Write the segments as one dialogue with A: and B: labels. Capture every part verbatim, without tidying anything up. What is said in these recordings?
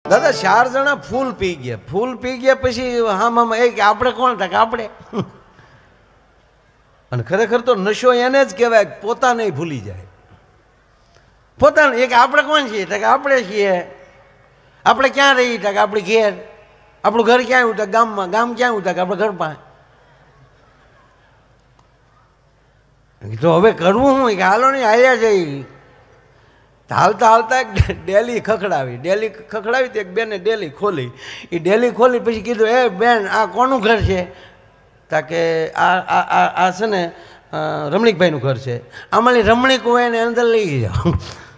A: દાદા ચાર જણા ફૂલ પી ગયા, ફૂલ પી ગયા પછી હા મામા એ કે આપણે કોણ થાય કે આપણે. અને ખરેખર તો નશો એને જ કહેવાય પોતાને ભૂલી જાય. પોતાને એક આપણે કોણ છીએ કે આપણે છીએ. આપણે ક્યાં રહીએ કે આપણે ઘેર. આપણું ઘર ક્યાં આવ્યું કે ગામમાં. ગામ ક્યાં આવ્યું કે આપણે ઘર પાસે. તો હવે કરવું શું કે હાલો નહીં હાલ્યા જઈ. હાલતા હાલતા એક ડેલી ખખડાવી ડેલી ખખડાવી તો એક બેને ડેલી ખોલી. એ ડેલી ખોલી પછી કીધું એ બેન આ કોનું ઘર છે. તા કે આ આ આ છે ને રમણીકભાઈનું ઘર છે. આમાંની રમણીક હોય એને અંદર લઈ જાઓ.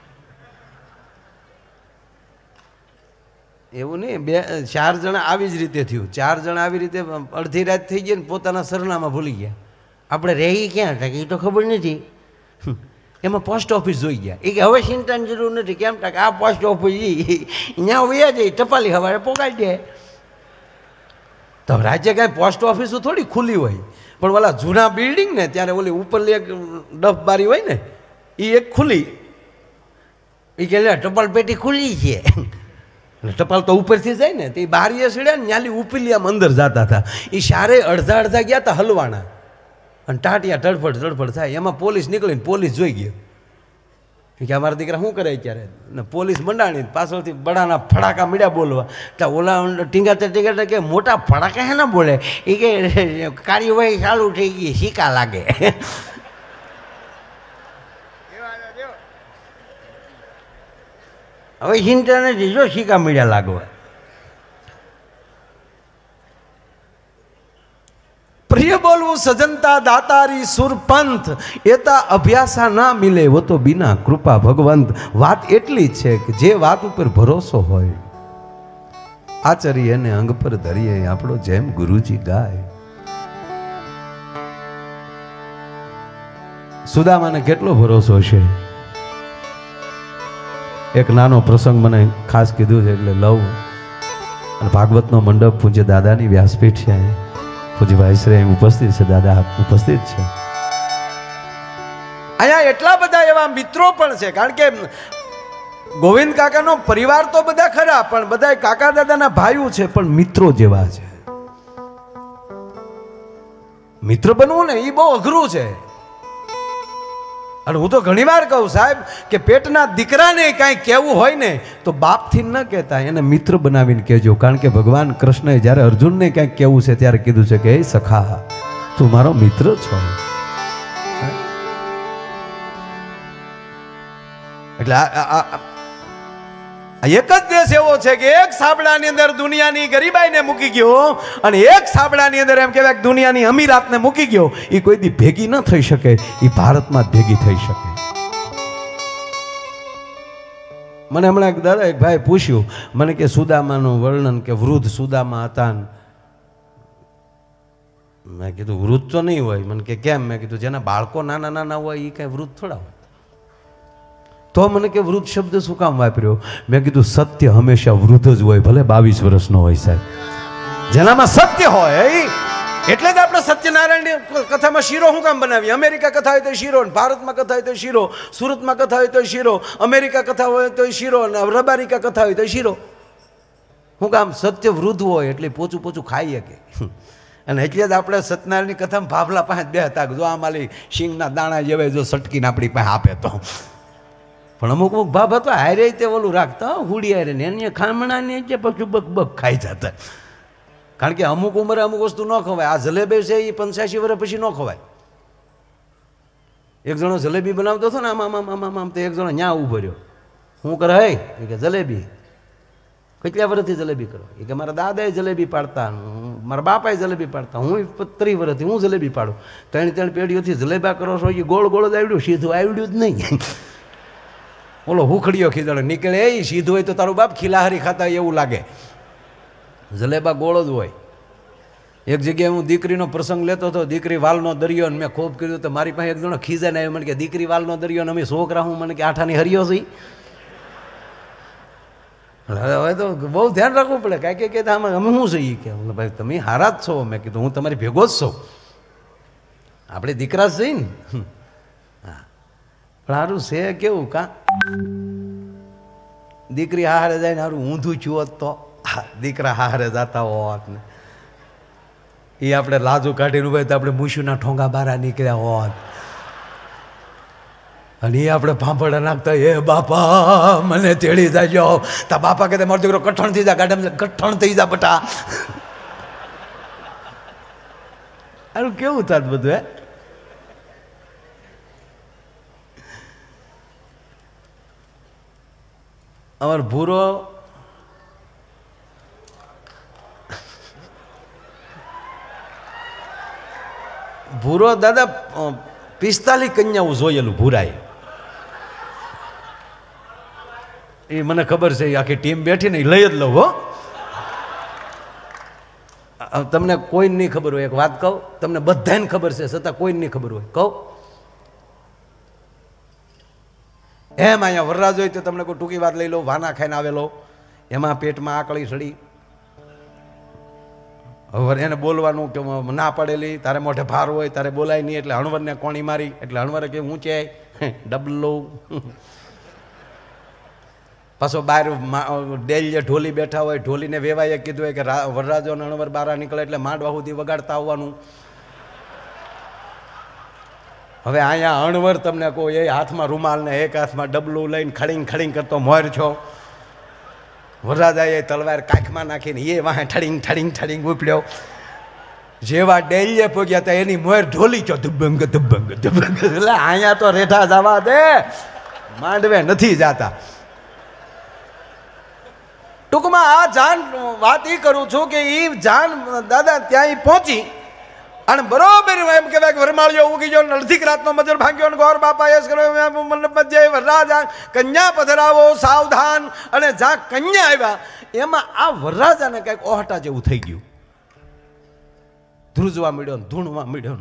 A: એવું નહીં, બે ચાર જણા આવી જ રીતે થયું. ચાર જણા આવી રીતે અડધી રાત થઈ ગઈ ને પોતાના સરનામા ભૂલી ગયા. આપણે રહી ક્યાં હતા કે એ તો ખબર નથી. એમાં પોસ્ટ ઓફિસ જોઈ ગયા. એ કે હવે ચિંતાની જરૂર નથી. કેમ કે આ પોસ્ટ ઓફિસ અહીંયા વયા જાય ટપાલી સવારે પોકાડી દે. તો રાજ્ય કાંઈ પોસ્ટ ઓફિસો થોડી ખુલ્લી હોય, પણ ઓલા જૂના બિલ્ડિંગ ને ત્યારે ઓલી ઉપરની એક ડફ બારી હોય ને એ એક ખુલ્લી. એ કે ટપાલ પેટી ખુલ્લી છે. ટપાલ તો ઉપરથી જાય ને તે બારીએ સીડ્યા ને ન્યાલી ઉપરલી આમ અંદર જતા હતા. એ સારે અડધા અડધા ગયા હતા હલવાના અને ટાટિયા તડફડ તડફડ થાય. એમાં પોલીસ નીકળીને પોલીસ જોઈ ગયો કે અમારા દીકરા શું કરે ત્યારે. ને પોલીસ મંડાણી પાછળથી બડાના ફડાકા મીડ્યા બોલવા. ત્યાં ઓલા ટીંગાતા ટીંગાતા કે મોટા ફડાકા હે ના બોલે. એ કે કાર્યવાહી ચાલુ થઈ ગઈ સિક્કા લાગે. હવે ચિંતા નથી જો સિક્કા મીડ્યા લાગવા. પ્રિય બોલવું સજનતા દાતારી સુરપંથ એતા અભ્યાસા ના મિલે વો તો બિના કૃપા ભગવંત. વાત એટલી જ છે કે જે વાત ઉપર ભરોસો હોય આચરીએ ને અંગ પર ધરીએ આપણો જેમ ગુરુજી ગાય. સુદામાને કેટલો ભરોસો છે. એક નાનો પ્રસંગ મને ખાસ કીધું છે એટલે લઉં. અને ભાગવતનો મંડપ પૂજ્ય દાદાની વ્યાસપીઠ છે. પૂજ્ય ભાઈશ્રી ઉપસ્થિત છે, દાદા ઉપસ્થિત છે. અહીંયા એટલા બધા એવા મિત્રો પણ છે. કારણ કે ગોવિંદ કાકાનો પરિવાર તો બધા ખરા, પણ બધા કાકા દાદાના ભાઈઓ છે, પણ મિત્રો જેવા છે. મિત્ર બનવું ને એ બહુ અઘરું છે. અને હું તો ઘણી વાર કહું સાહેબ કે પેટના દીકરાને કાંઈ કહેવું હોય ને તો બાપથી ન કહેતા, એને મિત્ર બનાવીને કહેજો. કારણ કે ભગવાન કૃષ્ણએ જ્યારે અર્જુનને કાંઈક કહેવું છે ત્યારે કીધું છે કે હે સખા તું મારો મિત્ર છો. એટલે એક જ દેશ એવો છે કે એક સાબડાની અંદર દુનિયાની ગરીબાઈને મૂકી ગયો અને એક સાબડાની અંદર એમ કહેવાય કે દુનિયાની અમીરાતને મૂકી ગયો. એ કોઈ દી ભેગી ન થઈ શકે, એ ભારતમાં જ ભેગી થઈ શકે. મને હમણાં એક દાદા એક ભાઈ પૂછ્યું મને કે સુદામાનું વર્ણન કે વૃદ્ધ સુદામા હતા. મેં કીધું વૃદ્ધ તો નહીં હોય. મને કે કેમ? મેં કીધું જેના બાળકો નાના નાના હોય એ કઈ વૃદ્ધ થોડા હોય. તો મને કે વૃદ્ધ શબ્દ શું કામ વાપર્યો? મેં કીધું સત્ય હંમેશા વૃદ્ધ જ હોય, ભલે બાવીસ વર્ષનો હોય સાહેબ. જેનામાં સત્ય હોય એટલે જ આપણે સત્યનારાયણની કથામાં શીરો શું કામ બનાવીએ? અમેરિકા કથા હોય તો શીરો, ભારતમાં કથા હોય તો શીરો, સુરતમાં કથા હોય તો શીરો, અમેરિકા કથા હોય તો શીરો, રબારિકા કથા હોય તો શીરો. શું કામ? સત્ય વૃદ્ધ હોય એટલે પોચું પોચું ખાઈ શકે. અને એટલે જ આપણે સત્યનારાયણની કથામાં ભાભલા પાસે બે હતા જો આમાં શીંગના દાણા જેવા જો સટકીને આપણી પાસે આપે તો. પણ અમુક અમુક ભાભ હતો હારે તે ઓલું રાખતા હુડી હારે ને એની ખામણાની છે પછી બક બક ખાઈ જતા. કારણ કે અમુક ઉંમરે અમુક વસ્તુ ન ખવાય. આ જલેબી છે એ પંચ્યાસી વર્ષ પછી ન ખવાય. એક જણો જલેબી બનાવતો હતો ને આમ આમ આમ આમ આમ તો એક જણો ન્યા ઉભો રહ્યો. શું કરે હે? એ કે જલેબી. કેટલા વર્ષથી જલેબી કરો? એ કે મારા દાદાએ જલેબી પાડતા, મારા બાપાએ જલેબી પાડતા, હું ત્રીસ વર્ષથી હું જલેબી પાડું. ત્રણ ત્રણ પેઢીઓથી જલેબા કરો છો એ ગોળ ગોળ જ આવડ્યું, સીધું આવડ્યું જ નહીં. ઓલો હુખડીઓ ખીદડો નીકળે એ સીધું હોય તો તારું બાપ ખીલાહારી ખાતા હોય એવું લાગે. જલેબા ગોળ જ હોય. એક જગ્યાએ હું દીકરીનો પ્રસંગ લેતો હતો, દીકરી વાલનો દરિયો, ને મેં ખૂબ કર્યું તો મારી પાસે એક જણો ખીજાને આવ્યો મને કે દીકરી વાલનો દરિયો ને અમે છોકરા હું મને કે આઠાની હરિયો છે. હવે તો બહુ ધ્યાન રાખવું પડે. કાંઈ કે આમાં અમે શું છીએ કે ભાઈ તમે હારા જ છો. મેં કીધું હું તમારી ભેગો જ છું, આપણે દીકરા જ છીએ ને. હા સારું છે કેવું કા દીકરી હારે જાય ને સારું ઊંધું છું હોત તો દીકરા હારે જતા હોત ને એ આપણે લાજુ કાઢીને ઉભા તો આપણે મૂછુના ઠોંગા બારા નીકળ્યા હોત અને એ આપણે ભાંભળા નાખતા એ બાપા મને તેડી જાજો તા બાપા કે મારો દીકરો કઠણ થઈ જા ગાડામાં કઠણ થઈ જા બટા આનું કેવું થાત બધું હે અમારો ભૂરો ભૂરો દાદા પિસ્તાલીસ કન્યાઓ જોયેલું ભૂરાએ એ મને ખબર છે આખી ટીમ બેઠી ને લઈ જ લઉં હો તમને કોઈ નહીં ખબર હોય એક વાત કહું તમને બધાને ખબર છે છતાં કોઈ નહીં ખબર હોય કહું એમ અહીંયા વરરાજ હોય તો તમને કોઈ ટૂંકી વાત લઈ લો વાના ખાઈને આવેલો એમાં પેટમાં આકળી સડી હવે એને બોલવાનું કે ના પડેલી તારે મોઢે ભાર હોય તારે બોલાય નહીં એટલે હણવરને કોણી મારી એટલે હણવરે કે ઊંચે ડબલો પાછો બહાર ડેલીએ ઢોલી બેઠા હોય ઢોલીને વેવાઈએ કીધું હોય કે વરરાજો હણવર બારા નીકળે એટલે માંડવા સુધી વગાડતા આવવાનું હવે અહીંયા અણવર તમને કહો એ હાથમાં રૂમાલ ને એક હાથમાં ડબલું લઈને ખડીંગ ખડીંગ કરતો મોર છો વરરાજાએ તલવાર કાખમાં નાખીને એ વાહે ઠડીંગ ઠડીંગ ઠડીંગ ઉપડ્યો જેવા ડેલીએ પગ્યા હતા એની મોર ઢોલી છો ધુબંગ ધુબંગ ધુબંગ એટલે અહીંયા તો રેઠા જવા દે માંડવે નથી જાતા ટૂંકમાં આ જાન વાત એ કરું છું કે એ જાન દાદા ત્યાં પહોંચી અને બરોબર એમ કહેવાય કે વરમાળીઓ ઉગી ગયો અડધી રાતનો મજર ભાંગ્યો ને ગોર બાપા યસ કર્યો મંડપમાં જઈ વરરાજા કન્યા પધરાવો સાવધાન અને જ્યાં કન્યા આવ્યા એમાં આ વરરાજાને કંઈક ઓહટા જેવું થઈ ગયું ધ્રુજવા મળ્યો ને ધૂણવા મળ્યો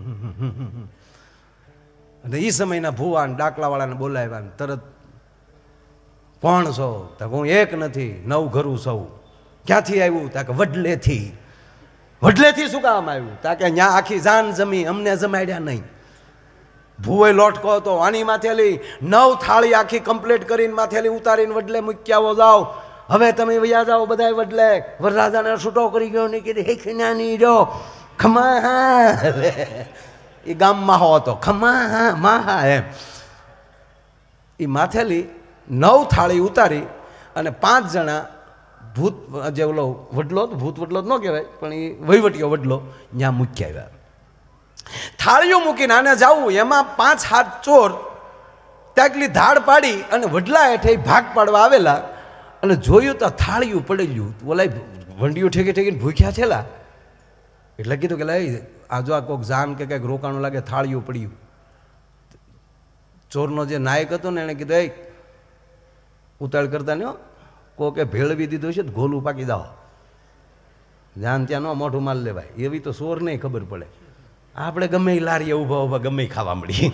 A: અને એ સમયના ભુવાન ડાકલાવાળાને બોલાવ્યા ને તરત કોણ છો તો હું એક નથી નવ ઘરું સૌ ક્યાંથી આવ્યું તા કે વડલેથી વડલેથી શું કામ આવ્યું તા કે ત્યાં આખી જાન જમી અમને જમાડ્યા નહીં ભૂવે લોટકો હતો આની માથેલી નવ થાળી આખી કમ્પ્લીટ કરીને માથેલી ઉતારીને વડલે મૂક્યાવો જાઓ હવે તમે વયા જાઓ બધા વડલે વરરાજાને છૂટો કરી ગયો ને કીધું હે ખીનાની રહ્યો ખમા હા એ ગામમાં હો હતો ખમા હા મા હા એમ એ માથેલી નવ થાળી ઉતારી અને પાંચ જણા ભૂત જે ઓલો વડલો ભૂત વડલો ન કહેવાય પણ એ વહીવટીયો વડલો ત્યાં મૂકી આવ્યા થાળીઓ મૂકીને આને જવું એમાં પાંચ હાથ ચોર ત્યાંકલી ધાડ પાડી અને વડલા હેઠે ભાગ પાડવા આવેલા અને જોયું તો થાળીયું પડેલું ઓલા વંડીઓ ઠેકી ઠેકીને ભૂખ્યા થયેલા એટલે કીધું કે લઈ આ જો આ કોઈક જાન કે કંઈક રોકાણું લાગે થાળીયું પડ્યું ચોરનો જે નાયક હતો ને એણે કીધું એ ઉતાળ કરતા ને કોકે ભેળવી દીધું છે ગોલું પાકી દાઓ જાન ત્યાં ન મોઢું માલ લેવાય એવી તો સોર નહીં ખબર પડે આપણે ગમે એ લારીએ ઊભા ઊભા ગમે ખાવા મળી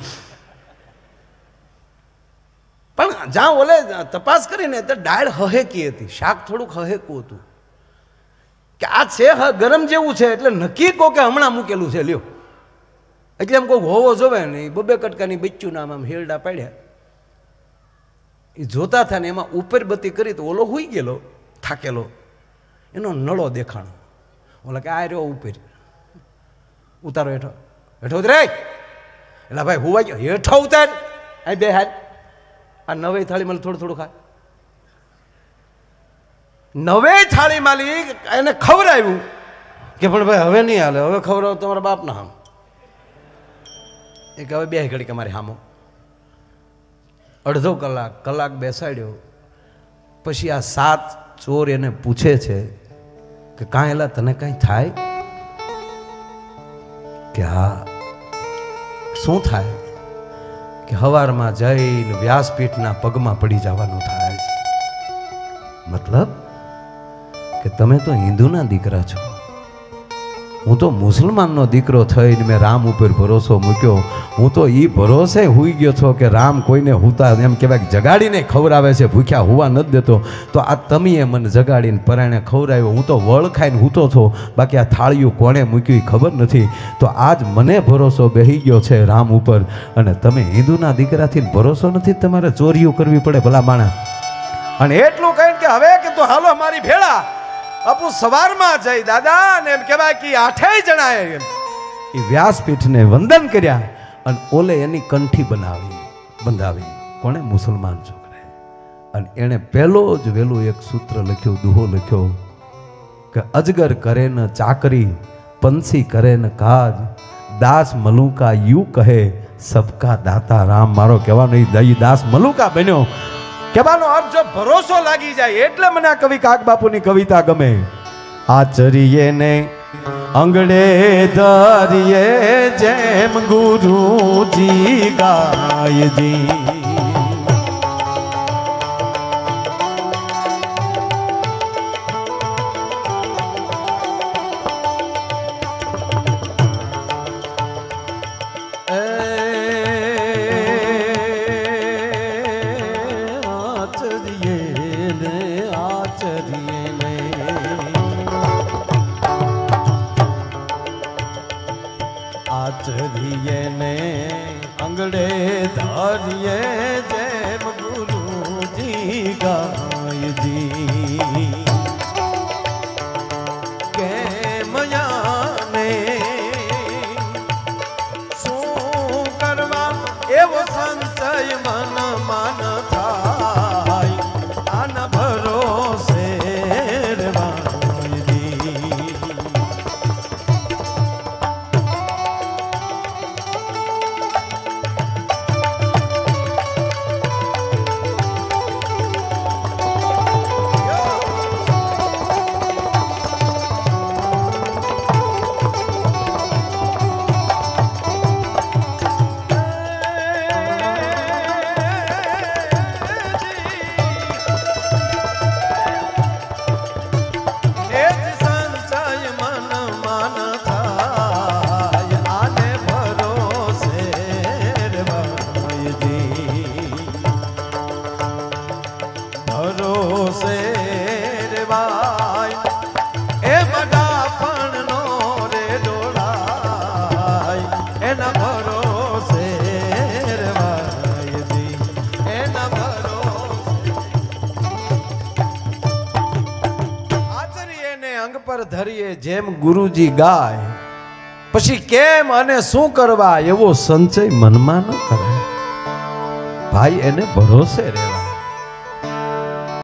A: પણ જ્યાં ઓલે તપાસ કરીને તો દાળ હહેકી હતી શાક થોડુંક હહેકું હતું કે આ છે ગરમ જેવું છે એટલે નક્કી કહો કે હમણાં મૂકેલું છે લ્યો એટલે એમ કોઈ હોવો જોવે ને બબે કટકાની બચ્ચું નામ આમ હેરડા પાડ્યા એ જોતા થાય ને એમાં ઉપર બત્તી કરી તો ઓલો હુઈ ગયેલો થાકેલો એનો નળો દેખાણો ઓલા કે આ રહ્યો ઉપર ઉતારો હેઠો હેઠો ઉતરે એટલે ભાઈ હુવાઈ ગયો હેઠો ઉતાર આ બે હાથ આ નવે થાળી માલી થોડું થોડું ખા નવે થાળી માલી એને ખવડાવ્યું કે પણ ભાઈ હવે નહીં હાલે હવે ખવડાવો તમારા બાપના હામ એક હવે બે ઘડી કે મારે હામો અડધો કલાક કલાક બેસાડ્યો પછી આ સાત ચોર એને પૂછે છે કે કાંઈ એલા તને કાંઈ થાય કે હા શું થાય કે હવારમાં જઈને વ્યાસપીઠના પગમાં પડી જવાનું થાય મતલબ કે તમે તો હિન્દુના દીકરા છો હું તો મુસલમાનનો દીકરો થઈને મેં રામ ઉપર ભરોસો મૂક્યો હું તો એ ભરોસે હુઈ ગયો છો કે રામ કોઈને હુતા એમ કહેવાય કે જગાડીને ખવડાવે છે ભૂખ્યા હુવા નથી દેતો તો આ તમીએ મને જગાડીને પરાણે ખવડાવ્યો હું તો વળ ખાઈને હૂતો છો બાકી આ થાળીયું કોણે મૂક્યું એ ખબર નથી તો આજ મને ભરોસો બેહી ગયો છે રામ ઉપર અને તમે હિન્દુના દીકરાથી ભરોસો નથી તમારે ચોરીઓ કરવી પડે ભલા માણા
B: અને એટલું કહીને કે હવે કે તું હાલો મારી ભેળા અપુ સવારમાં જઈ દાદા ને એમ કહેવાય કે આઠેય જણાએ એમ એ વ્યાસપીઠને વંદન કર્યા અને ઓલે એની કંઠી બનાવી બંધાવી કોણે મુસલમાન છોકરે અને એણે પહેલો જ વેલું એક સૂત્ર લખ્યું દુહો લખ્યો કે અજગર કરે ન ચાકરી પંછી કરે ન કાજ દાસ મલુકા યુ કહે સબકા દાતા રામ મારો કહેવાનો એ દાસ મલુકા બન્યો કહેવાનો અર્થ જો ભરોસો લાગી જાય એટલે મને આ કવિ કાક બાપુની કવિતા ગમે આચરીએ ને અંગડે ધરીએ જેમ ગુરુજી ગાયજી આચરીએ ને અંગડે ધારીએ જેમ ગુરુજી ગાયજી કે મયાને શું કરવા એવો સંચય મન મન થાય આના ભરોસે ધરીએ જેમ ગુરુજી ગાય પછી કેમ અને શું કરવા એવો સંચય મનમાં ન કરે ભાઈ એને ભરોસે રહેવા